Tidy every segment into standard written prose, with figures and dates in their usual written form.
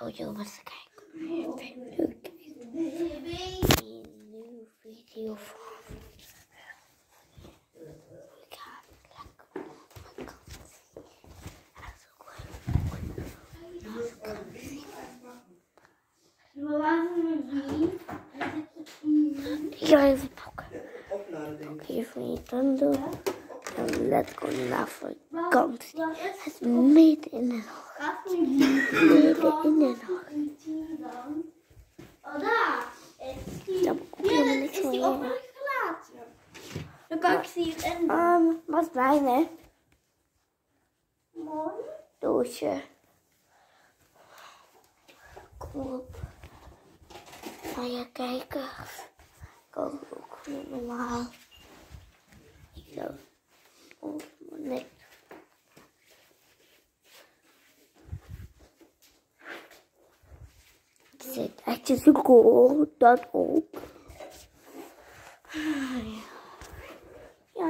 Jojo was te kijken. Leuk. Een nieuwe video van. Ik ga lekker op vakantie. Dat is ook wel vakantie. Ik ga even pakken. Pak even je tanden. En let's go naar vakantie. Het is midden in de nacht. Midden in de nacht. Dan moet ik helemaal niks van je. Dan kan ik zien en Wat blij hè? mooi. Doosje. Kom op. Ga je kijken. Ik ook normaal. Ik zou net. Het zit echt zo cool. Dat ook. Ja.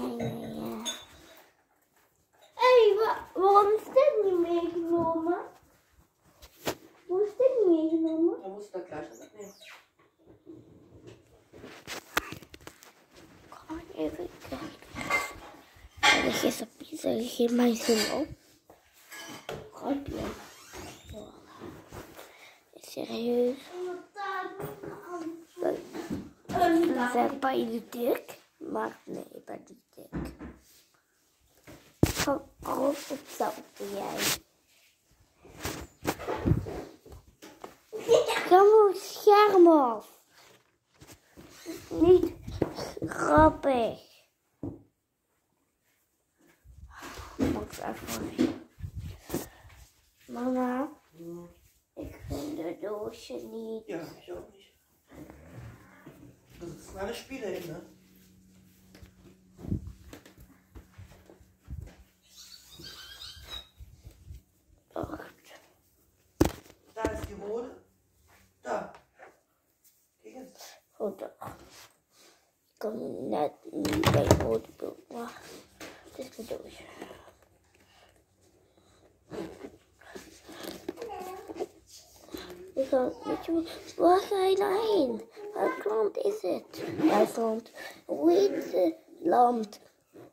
Hé, waarom is dit niet meegenomen? Hoe is dit niet meegenomen? Dan moest je dat kluisje opnemen. Gewoon even kijken. Er is een pizza. Geef mij zin op. Grapje. Serieus. We zijn bij de dik. Maar nee, bij de dik. Van alles hetzelfde jij. Ga maar het scherm af. Niet grappig. Wacht even. Mama, ik vind het doosje niet. Ja, ich auch nicht. Das ist meine Spiele hin, ne? Wacht. Da ist die rote. Da. Kijk eens. Goed. Ik kan net niet bij het rode beeld, maar het is een doosje. Ik ga, weet je, waar ga je nou heen? Welk land is het? Duitsland. Hoe heet het land?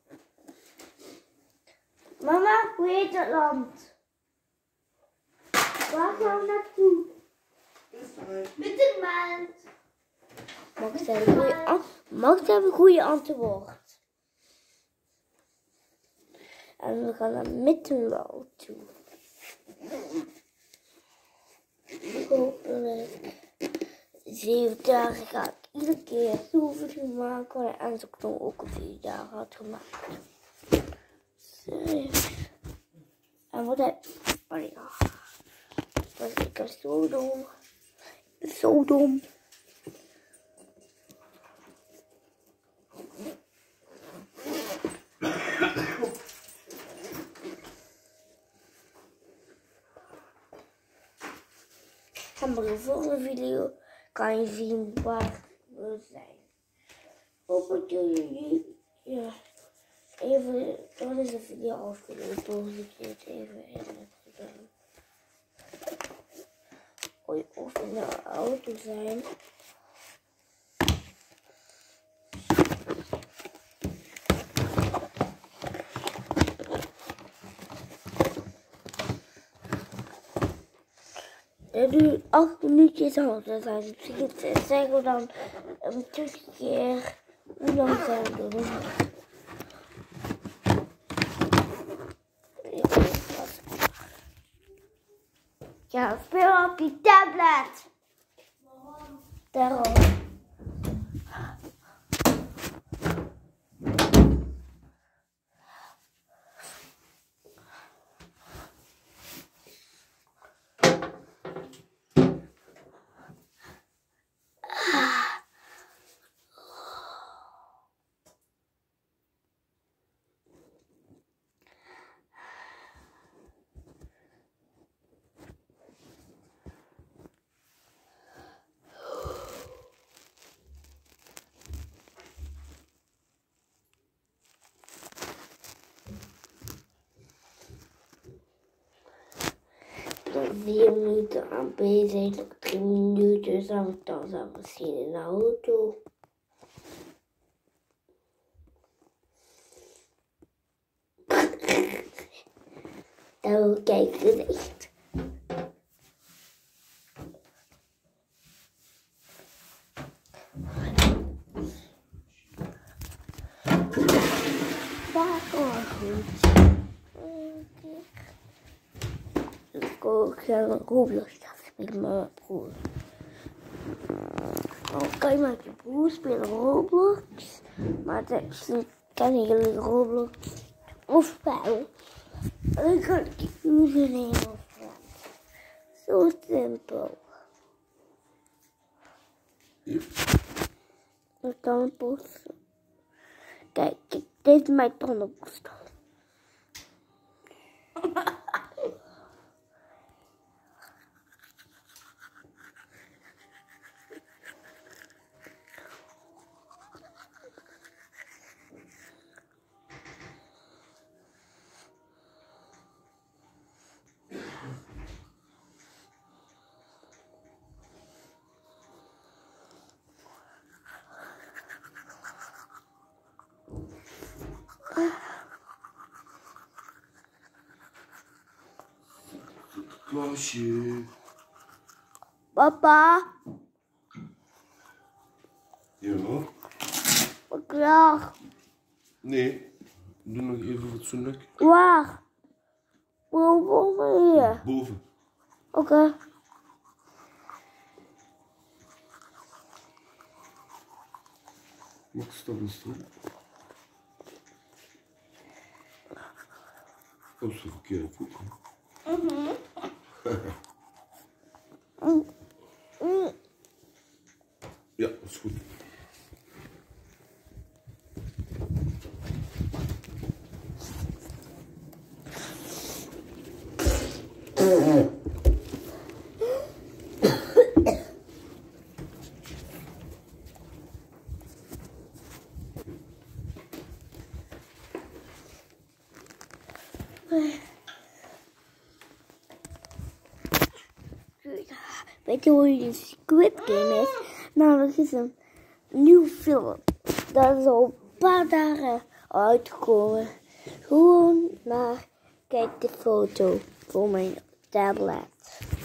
Mama, hoe heet het land? Waar gaan we naartoe? Mittelmaand. Max heeft een goede antwoord. En we gaan naar Middenland toe. Hopelijk 7 dagen ga ik iedere keer zoveel maken. En zo kan ook een 4 dagen had gemaakt. En wat heb ik? Oh ja. Ik was zo dom. Zo dom. En bij de volgende video kan je zien waar we zijn. Hoop dat jullie even, dan is de video afgelopen. Dat je het even in hebt gedaan. Of we in de auto zijn. Het duurt 8 minuutjes al. Dat zijn misschien zeggen we dan een keer hoe lang zijn we doen. Ja, speel op je tablet. Daarom. 4 minuten aan bezig, 3 minuten, dan zijn we misschien in de auto. En we kijken echt. Daar gaan we goed. Ik ga een Roblox spelen met mijn broer. Dan kan je met je broer spelen Roblox. Maar dan kennen jullie Roblox of wel. Dan kan ik je username opvragen. Zo simpel. Ik kan het posten. Kijk, dit is mijn tandenborstel. Klaasje. Papa, Ja? klaar. Nee. Doe nog even fatsoenlijk. Waar? Boven hier. Boven. Oké. Mag stap eens doen. Op zijn verkeerde voet. Ja, dat is goed. Weet je hoe je Squid Game is? Nou, dat is een nieuwe film. Dat is al een paar dagen uitgekomen. Gewoon naar, kijk de foto voor mijn tablet.